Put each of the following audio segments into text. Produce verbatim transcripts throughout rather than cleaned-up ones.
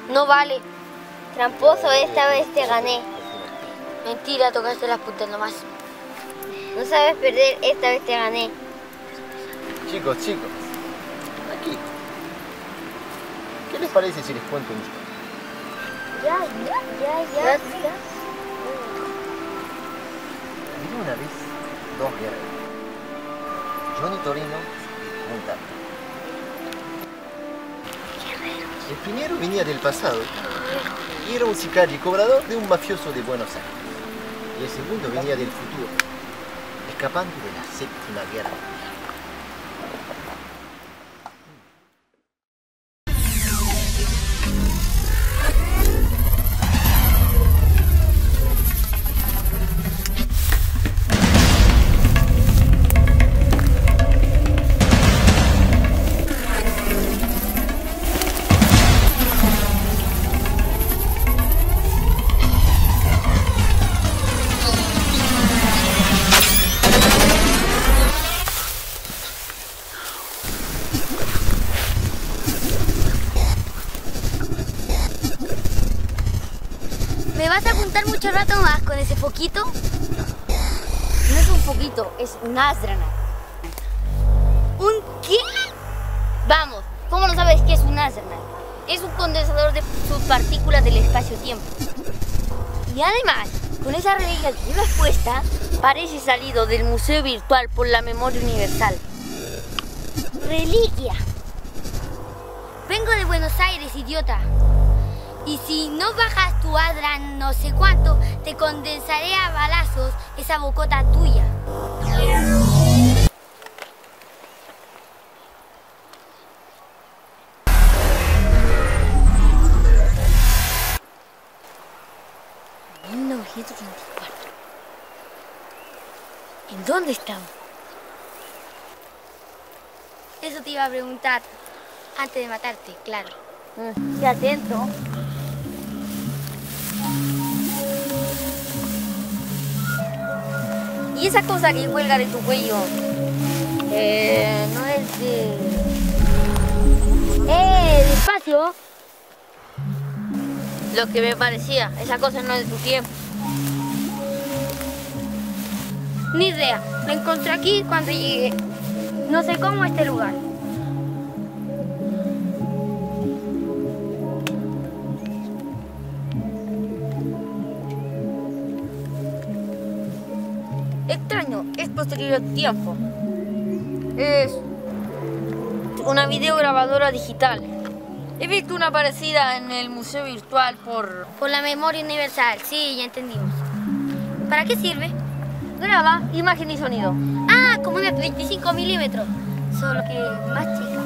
No vale. Tramposo, esta vez te gané. Mentira, tocaste las puntas nomás. No sabes perder, esta vez te gané. Chicos, chicos, aquí. ¿Qué les parece si les cuento una historia? Ya, ya, ya, ya. ya. Vino una vez dos guerreros, Johnny Torino y Montana. El primero venía del pasado y era un sicario y cobrador de un mafioso de Buenos Aires. Y el segundo venía del futuro, escapando de la séptima guerra mundial. ¿Me vas a juntar mucho rato más con ese foquito? No es un foquito, es un Asdrana. ¿Un qué? Vamos, ¿cómo no sabes qué es un Asdrana? Es un condensador de subpartículas del espacio-tiempo. Y además, con esa reliquia que llevas puesta, parece salido del Museo Virtual por la Memoria Universal. ¿Reliquia? Vengo de Buenos Aires, idiota. Y si no bajas tu Adra no sé cuánto, te condensaré a balazos esa bocota tuya. mil novecientos treinta y cuatro. ¿En dónde estamos? Eso te iba a preguntar antes de matarte, claro. Mm, qué atento. ¿Y esa cosa que cuelga de tu cuello? Eh, no es de... ¡Eh! ¡Despacio! Lo que me parecía, esa cosa no es de tu tiempo. Ni idea, la encontré aquí cuando llegué. No sé cómo a este lugar. Extraño, es posterior al tiempo. Es una videograbadora digital. He visto una parecida en el Museo Virtual por... Por la Memoria Universal, sí, ya entendimos. ¿Para qué sirve? Graba imagen y sonido. Ah, como una veinticinco milímetros, solo que más chica.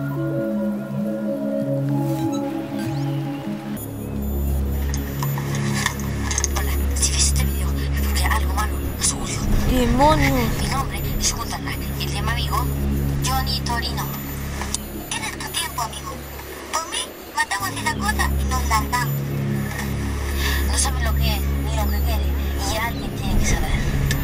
Hola, si ves este video es porque algo malo nos ocurrió. ¡Demonios! Mi nombre es Montana y el de mi amigo, Johnny Torino. ¿Qué es tu tiempo, amigo? Por mí, matamos esa cosa y nos largamos. No saben lo que es ni lo que quiere y alguien tiene que saber.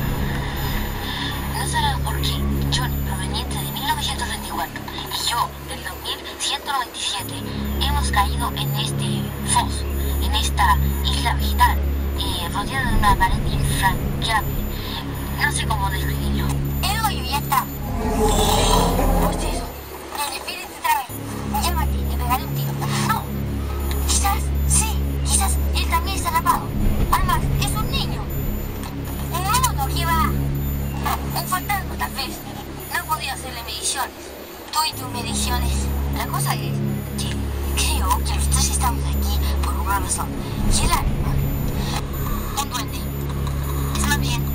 No sabemos por qué Johnny, proveniente de mil novecientos treinta y cuatro, y yo, del dos mil ciento noventa y siete, hemos caído en este foso, en esta isla vegetal, eh, rodeada de una pared infranqueable. No sé cómo describirlo. El hoyo ya está. Pues eso, el espíritu otra vez. Llámate, le pegaré un tiro. No, quizás, sí, quizás él también está atrapado. Además, es un niño. Un mono que va. Un fantasma tal vez. No he podido hacerle mediciones. Tú y tus mediciones. La cosa es que creo que los tres estamos aquí por una razón. Y el alma. Un duende. Es más bien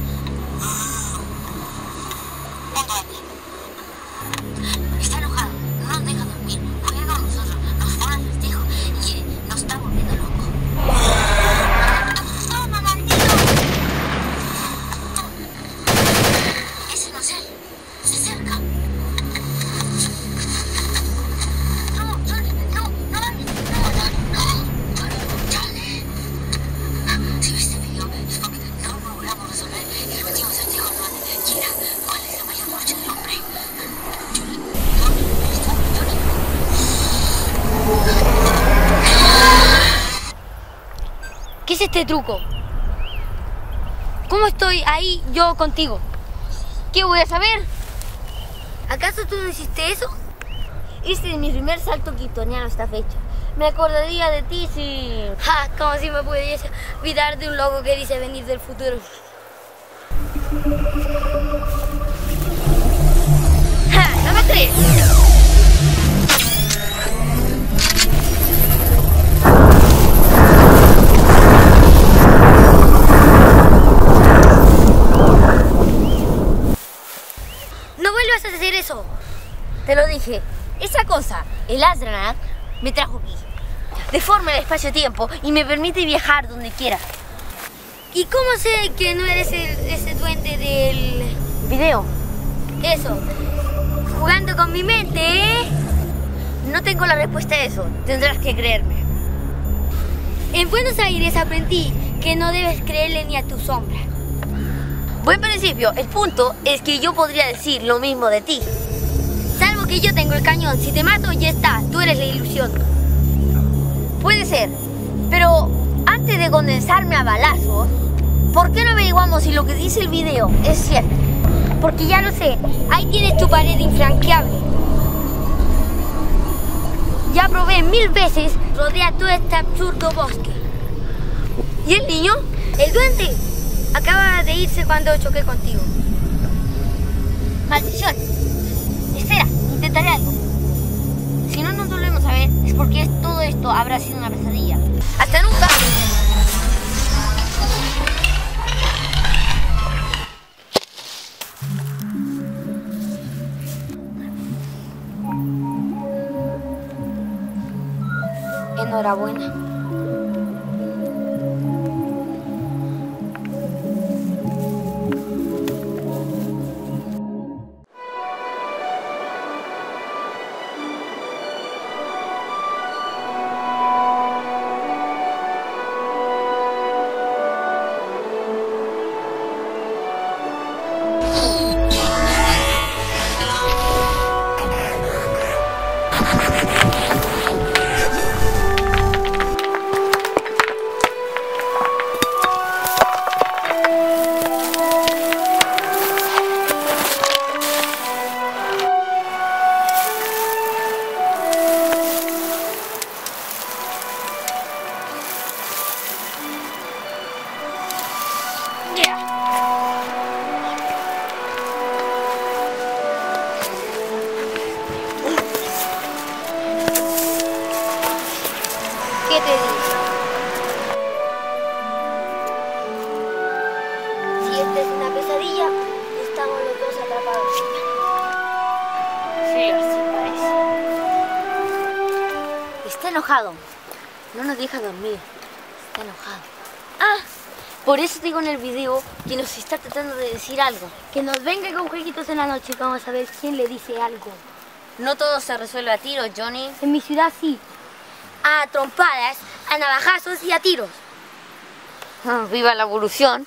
un duende. Está enojado. No nos deja dormir. Juega con nosotros. Nos pone acertijo. Y nos está volviendo loco. ¡Toma, maldito! Ese no es él. Se acerca. No, Johnny, no, no, no, no, no, Johnny. ¿Qué es este truco? ¿Cómo estoy ahí yo contigo? ¿Qué voy a saber? ¿Acaso tú no hiciste eso? Este es mi primer salto quitoniano esta fecha. Me acordaría de ti si... Ja, como si me pudiese olvidar de un loco que dice venir del futuro. ¡Ja! ¿No me crees? ¡No vuelvas a hacer eso! Te lo dije. Esa cosa, el Astronaut, me trajo aquí. Deforma el espacio-tiempo y me permite viajar donde quiera. ¿Y cómo sé que no eres el, ese duende del video? Eso. Jugando con mi mente, ¿eh? No tengo la respuesta a eso. Tendrás que creerme. En Buenos Aires aprendí que no debes creerle ni a tu sombra. Buen principio. El punto es que yo podría decir lo mismo de ti. Salvo que yo tengo el cañón. Si te mato, ya está. Tú eres la ilusión. Puede ser. Pero antes de condensarme a balazos, ¿por qué no averiguamos si lo que dice el video es cierto? Porque ya lo sé. Ahí tienes tu pared infranqueable. Ya probé mil veces rodear todo este absurdo bosque. ¿Y el niño? El duende. Acaba de irse cuando choqué contigo. Maldición. Espera, intentaré algo. Si no nos volvemos a ver, es porque todo esto habrá sido una pesadilla. ¡Hasta nunca! Enhorabuena. ¿Qué te digo? Si esta es una pesadilla, estamos los dos atrapados. Sí, así parece. Está enojado. No nos deja dormir. Está enojado. Ah, por eso digo en el video que nos está tratando de decir algo. Que nos venga con jueguitos en la noche. Vamos a ver quién le dice algo. No todo se resuelve a tiros, Johnny. En mi ciudad sí. A trompadas, a navajazos y a tiros. Oh, ¡viva la evolución!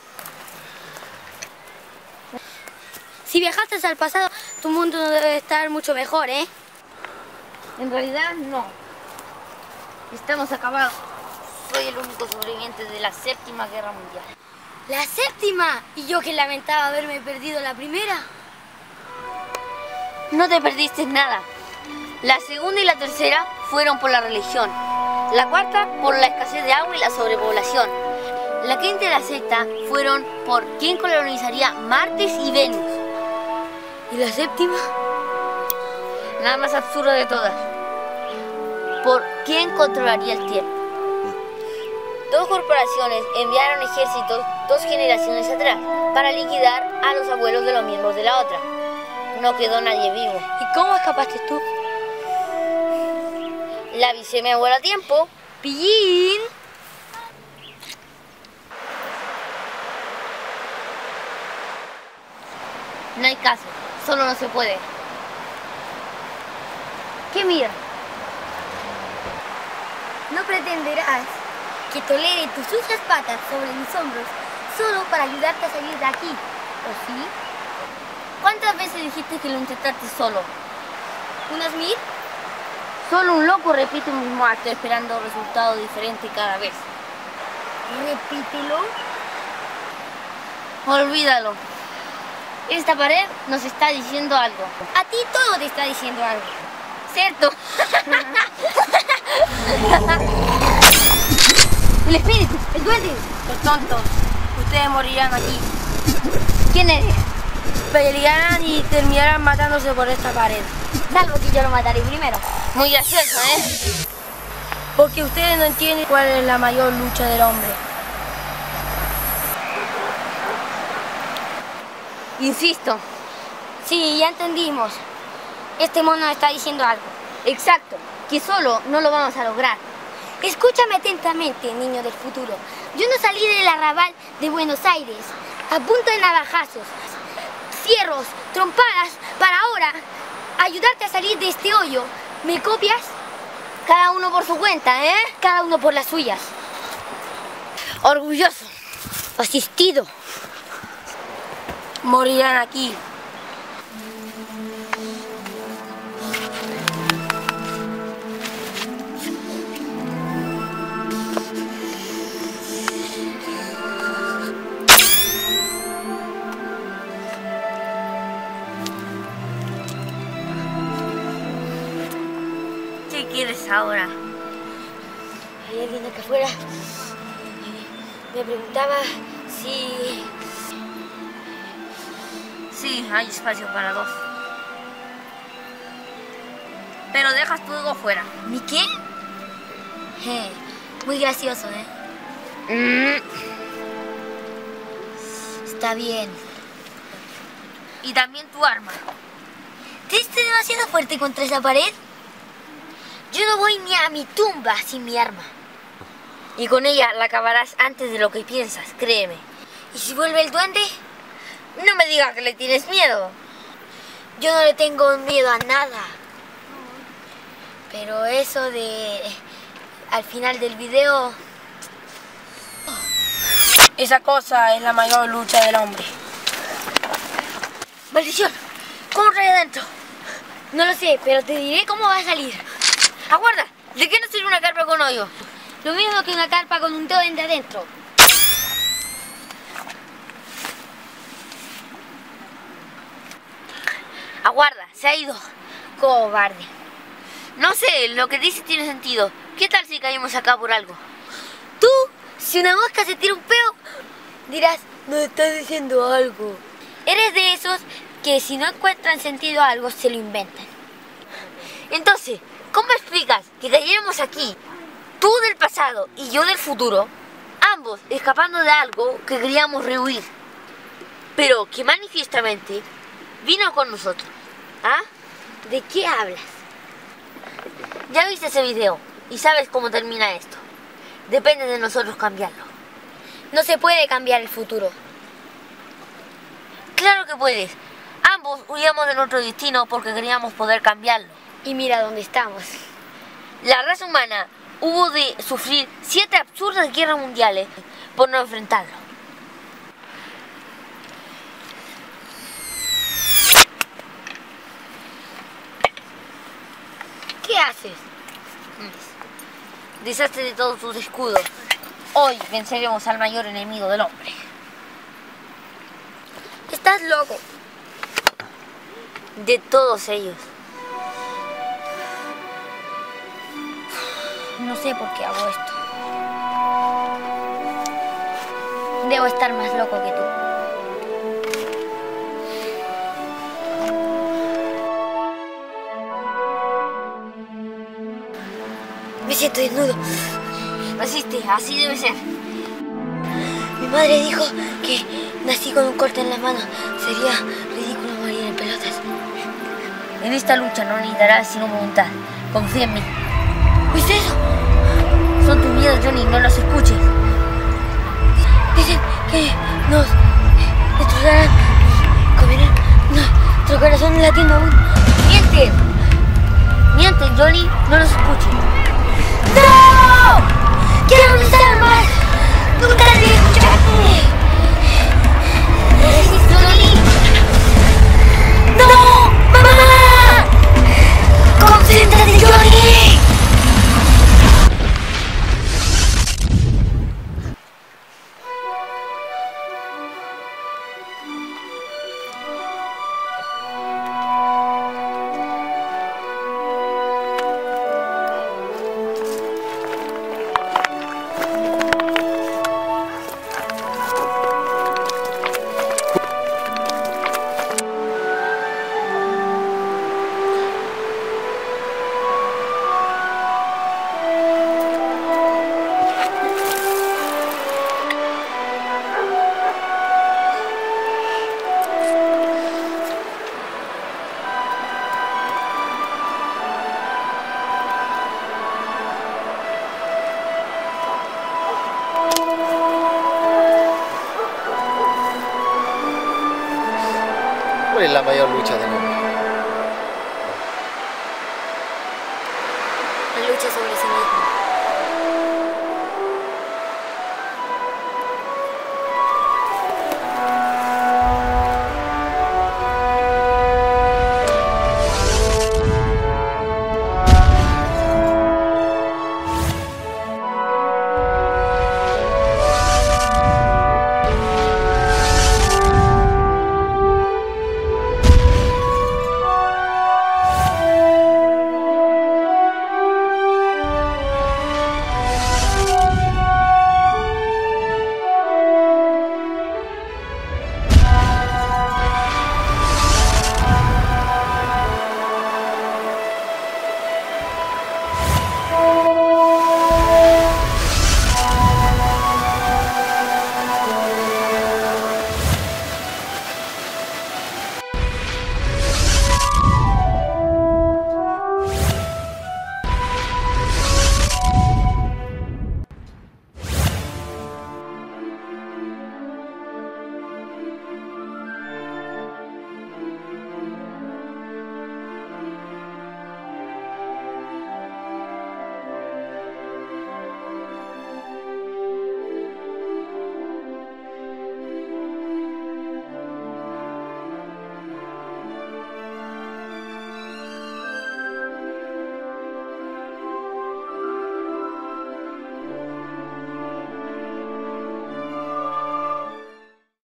Si viajaste al pasado, tu mundo debe estar mucho mejor, ¿eh? En realidad, no. Estamos acabados. Soy el único sobreviviente de la séptima guerra mundial. ¿La séptima? ¿Y yo que lamentaba haberme perdido la primera? No te perdiste nada. La segunda y la tercera fueron por la religión. La cuarta por la escasez de agua y la sobrepoblación. La quinta y la sexta fueron por quién colonizaría Marte y Venus. ¿Y la séptima? La más absurda de todas. Por quién controlaría el tiempo. Dos corporaciones enviaron ejércitos dos generaciones atrás para liquidar a los abuelos de los miembros de la otra. No quedó nadie vivo. ¿Y cómo escapaste tú? La avisé a mi abuelo a tiempo. ¡Pillín! No hay caso, solo no se puede. ¿Qué mira? No pretenderás que tolere tus sucias patas sobre mis hombros solo para ayudarte a salir de aquí, ¿o sí? ¿Cuántas veces dijiste que lo intentaste solo? ¿Unas mil? Solo un loco repite un mismo acto esperando resultados diferentes cada vez. Repítelo. Olvídalo. Esta pared nos está diciendo algo. A ti todo te está diciendo algo. ¿Cierto? El espíritu, el duende. Los tontos, ustedes morirán aquí. ¿Quién eres? Pelearán y terminarán matándose por esta pared. Salvo que yo lo mataré primero. Muy gracioso, ¿eh? Porque ustedes no entienden cuál es la mayor lucha del hombre. Insisto. Sí, ya entendimos. Este mono está diciendo algo. Exacto, que solo no lo vamos a lograr. Escúchame atentamente, niño del futuro. Yo no salí del arrabal de Buenos Aires a punto de navajazos, cierros, trompadas, para ahora ayudarte a salir de este hoyo. ¿Me copias? Cada uno por su cuenta, ¿eh? Cada uno por las suyas. Orgulloso, asistido. Morirán aquí. ¿Qué quieres ahora? Hay alguien acá afuera. Me preguntaba si... Sí, hay espacio para dos. Pero dejas tu ego fuera. ¿Mi qué? Je, muy gracioso, ¿eh? Mm. Está bien. Y también tu arma. ¿Te diste demasiado fuerte contra esa pared? Yo no voy ni a mi tumba sin mi arma. Y con ella la acabarás antes de lo que piensas, créeme. ¿Y si vuelve el duende? No me digas que le tienes miedo. Yo no le tengo miedo a nada. Pero eso de... al final del video... Esa cosa es la mayor lucha del hombre. ¡Maldición! ¿Cómo trae adentro? No lo sé, pero te diré cómo va a salir. ¡Aguarda! ¿De qué nos sirve una carpa con hoyo? Lo mismo que una carpa con un duende adentro. Aguarda, se ha ido. Cobarde. No sé, lo que dice tiene sentido. ¿Qué tal si caímos acá por algo? Tú, si una mosca se tira un peo, dirás, no estás diciendo algo. Eres de esos que si no encuentran sentido a algo, se lo inventan. Entonces, ¿cómo explicas que cayéramos aquí, tú del pasado y yo del futuro, ambos escapando de algo que queríamos rehuir, pero que manifiestamente vino con nosotros? ¿Ah? ¿De qué hablas? Ya viste ese video y sabes cómo termina esto. Depende de nosotros cambiarlo. No se puede cambiar el futuro. Claro que puedes. Ambos huíamos de nuestro destino porque queríamos poder cambiarlo. Y mira dónde estamos. La raza humana hubo de sufrir siete absurdas guerras mundiales por no enfrentarlo. ¿Qué haces? Deshazte de todos tus escudos. Hoy venceremos al mayor enemigo del hombre. Estás loco. De todos ellos. No sé por qué hago esto. Debo estar más loco que tú. Me siento desnudo. Naciste, así debe ser. Mi madre dijo que nací con un corte en la mano. Sería ridículo morir en pelotas. En esta lucha no necesitarás sino voluntad. Confía en mí. ¿Qué es eso? Son tus miedos, Johnny, no los escuches. Dicen que nos destrozarán, comerán nuestro corazón latiendo aún. ¡Mienten! ¡Mienten, Johnny! No los escuches. ¡No! ¡Quiero mis armas! ¡Nunca debí escucharme! ¿No resistes, Johnny? ¡No! ¡Mamá! ¡Concéntrate, Johnny! la mayor lucha del hombre.